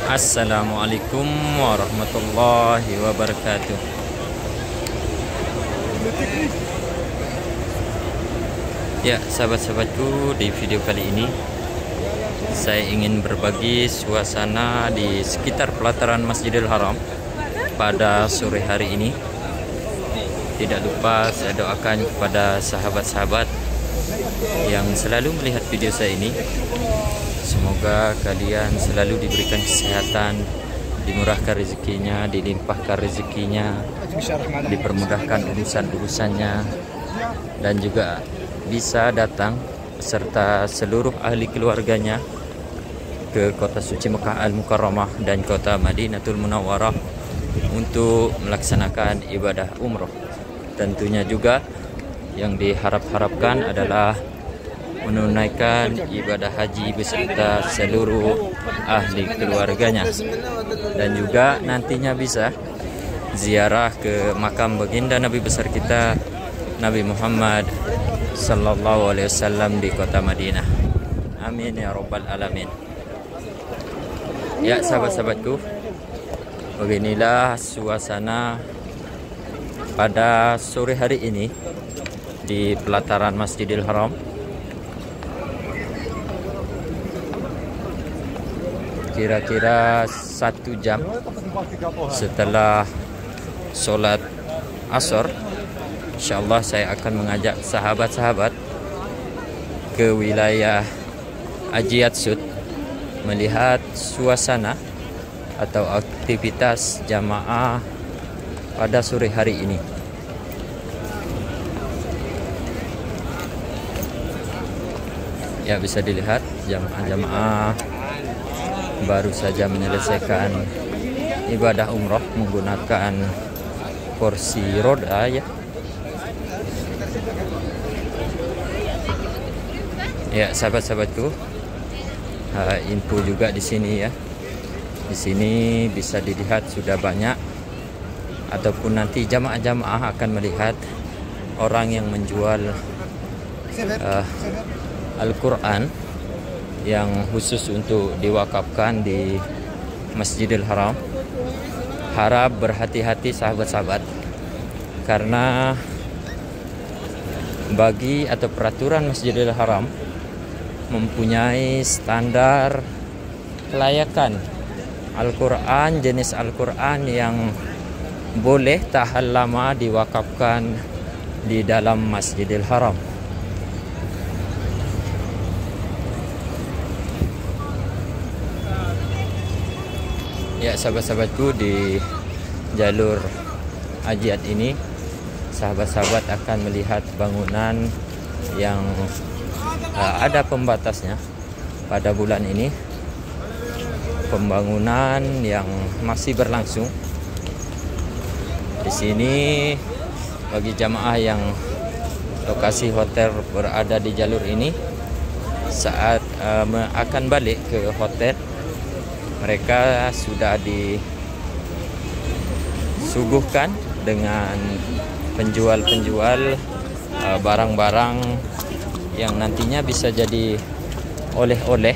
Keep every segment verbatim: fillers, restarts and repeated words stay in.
Assalamualaikum warahmatullahi wabarakatuh. Ya, sahabat-sahabatku, di video kali ini saya ingin berbagi suasana di sekitar pelataran Masjidil Haram pada sore hari ini. Tidak lupa saya doakan kepada sahabat-sahabat yang selalu melihat video saya ini, semoga kalian selalu diberikan kesehatan, dimurahkan rezekinya, dilimpahkan rezekinya, dipermudahkan urusan-urusannya, dan juga bisa datang beserta seluruh ahli keluarganya ke kota suci Mekah Al-Mukarramah dan kota Madinatul Munawwarah untuk melaksanakan ibadah umroh. Tentunya juga yang diharap-harapkan adalah menunaikan ibadah haji beserta seluruh ahli keluarganya, dan juga nantinya bisa ziarah ke makam baginda Nabi besar kita Nabi Muhammad sallallahu alaihi wasallam di kota Madinah. Amin ya rabbal alamin. Ya, sahabat-sahabatku, beginilah suasana pada sore hari ini di pelataran Masjidil Haram. Kira-kira satu jam setelah sholat asar, insyaallah saya akan mengajak sahabat-sahabat ke wilayah Haji Atsud melihat suasana atau aktivitas jamaah pada sore hari ini. Ya, bisa dilihat jamaah-jamaah baru saja menyelesaikan ibadah umroh menggunakan kursi roda ya. Ya, sahabat-sahabatku, uh, info juga di sini ya. Di sini bisa dilihat sudah banyak, ataupun nanti jamaah-jamaah akan melihat orang yang menjual uh, Al-Quran yang khusus untuk diwakafkan di Masjidil Haram. Harap berhati-hati sahabat-sahabat, karena bagi atau peraturan Masjidil Haram mempunyai standar kelayakan Al-Quran, jenis Al-Quran yang boleh tahan lama diwakafkan di dalam Masjidil Haram. Ya, sahabat-sahabatku, di jalur Hajiat ini sahabat-sahabat akan melihat bangunan yang uh, ada pembatasnya pada bulan ini. Pembangunan yang masih berlangsung. Di sini bagi jamaah yang lokasi hotel berada di jalur ini, saat uh, akan balik ke hotel, mereka sudah disuguhkan dengan penjual-penjual barang-barang uh, yang nantinya bisa jadi oleh-oleh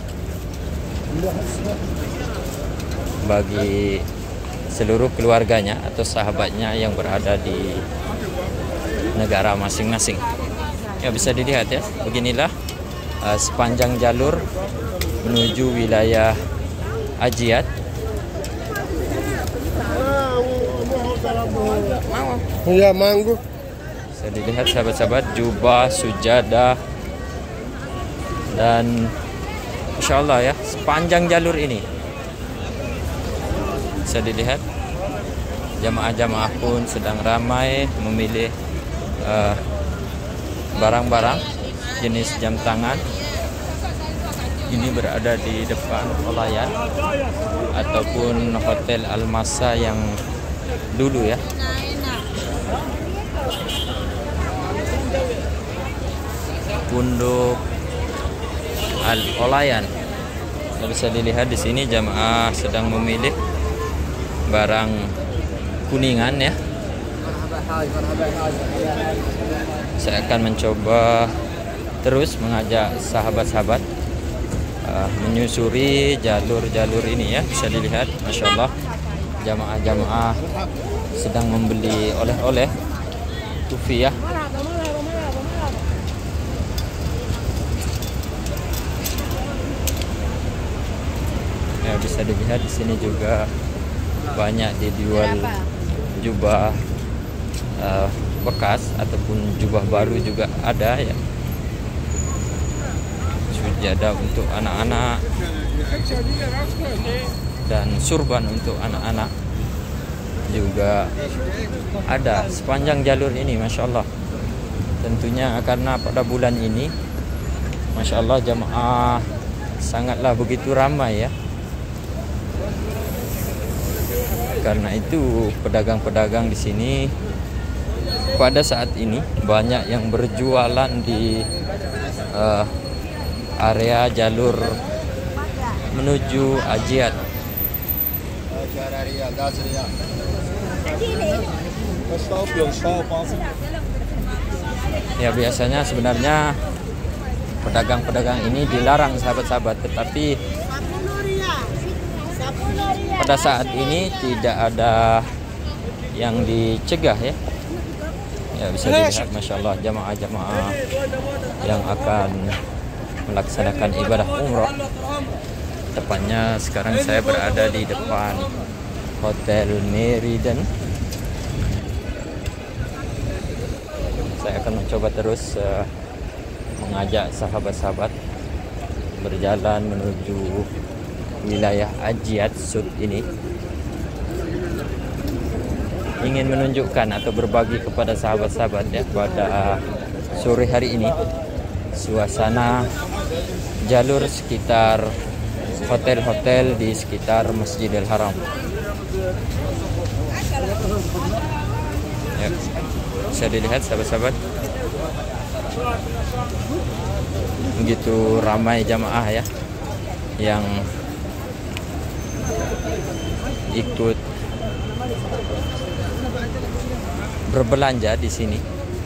bagi seluruh keluarganya atau sahabatnya yang berada di negara masing-masing. Ya, bisa dilihat ya, beginilah uh, sepanjang jalur menuju wilayah Hajiat. Ya, manggu. Bisa dilihat sahabat-sahabat, jubah, sujadah, dan insyaallah ya, sepanjang jalur ini bisa dilihat jamaah-jamaah pun sedang ramai memilih barang-barang uh, jenis jam tangan. Ini berada di depan Olayan ataupun Hotel Al-Masa yang dulu ya. Pondok Al-Olayan. Bisa dilihat di sini jamaah sedang memilih barang kuningan ya. Saya akan mencoba terus mengajak sahabat-sahabat uh, menyusuri jalur-jalur ini ya, bisa dilihat, masya Allah jamaah-jamaah sedang membeli oleh-oleh kufi ya. Ya, bisa dilihat di sini juga banyak dijual jubah uh, bekas ataupun jubah baru juga ada ya. Sujadah untuk anak-anak dan surban untuk anak-anak juga ada sepanjang jalur ini, masya Allah. Tentunya karena pada bulan ini masya Allah jamaah sangatlah begitu ramai ya. Karena itu pedagang-pedagang di sini pada saat ini banyak yang berjualan di uh, area jalur menuju Ajiat. Ya, biasanya sebenarnya pedagang-pedagang ini dilarang sahabat-sahabat, tetapi pada saat ini tidak ada yang dicegah ya. Ya, bisa dilihat masya Allah jamaah-jamaah yang akan melaksanakan ibadah umroh. Tepatnya sekarang saya berada di depan Hotel Meridian. Saya akan mencoba terus uh, mengajak sahabat-sahabat berjalan menuju wilayah Ajiat Sud ini, ingin menunjukkan atau berbagi kepada sahabat-sahabat ya pada sore hari ini suasana jalur sekitar hotel-hotel di sekitar Masjidil Haram. Ya, bisa dilihat sahabat-sahabat, begitu ramai jamaah ya yang ikut berbelanja di sini.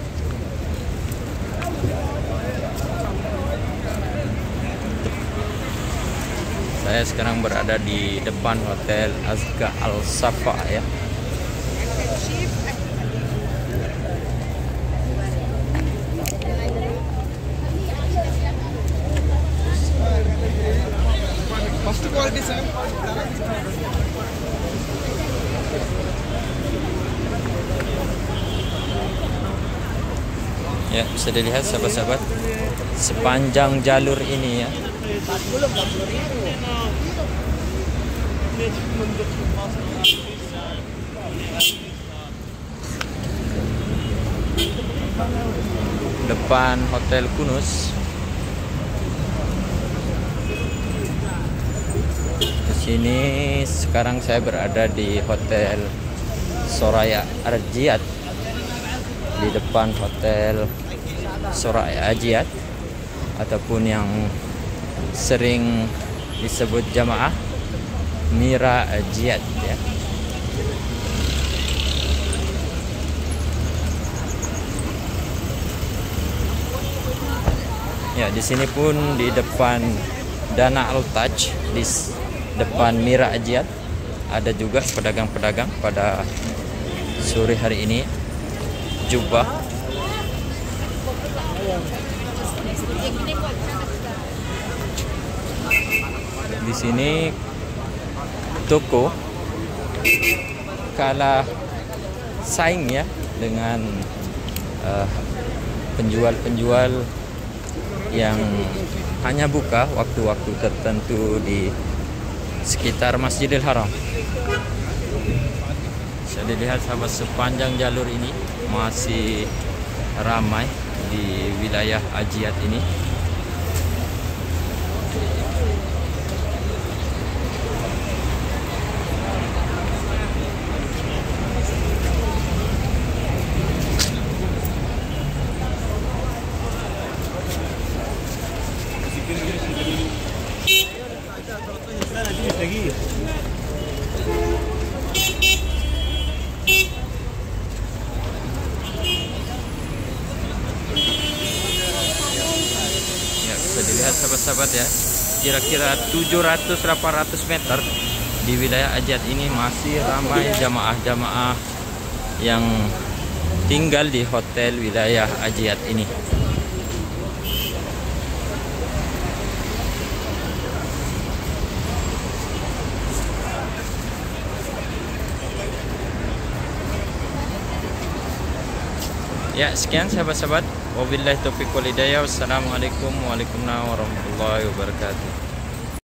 Saya sekarang berada di depan Hotel Azka Al Safa ya. Ya, bisa dilihat sahabat-sahabat sepanjang jalur ini ya. Depan Hotel Kunus. Di sini sekarang saya berada di Hotel Soraya Ajiat, di depan Hotel Soraya Ajiat ataupun yang sering disebut jamaah Mira Ajiat ya. Ya, di sini pun di depan Dana Al Taj, di depan Mira Ajiat ada juga pedagang-pedagang pada sore hari ini. Jubah di sini toko kalah saing ya dengan penjual-penjual uh, yang hanya buka waktu-waktu tertentu di sekitar Masjidil Haram. Bisa dilihat sahabat, sepanjang jalur ini masih ramai di wilayah Ajiat ini. Ya, bisa dilihat sahabat-sahabat ya, kira-kira tujuh ratus sampai delapan ratus meter di wilayah Ajiat ini masih ramai jamaah-jamaah yang tinggal di hotel wilayah Ajiat ini. Ya, sekian sahabat-sahabat. Wabillahi taufiq wal hidayah. Wassalamualaikum warahmatullahi wabarakatuh.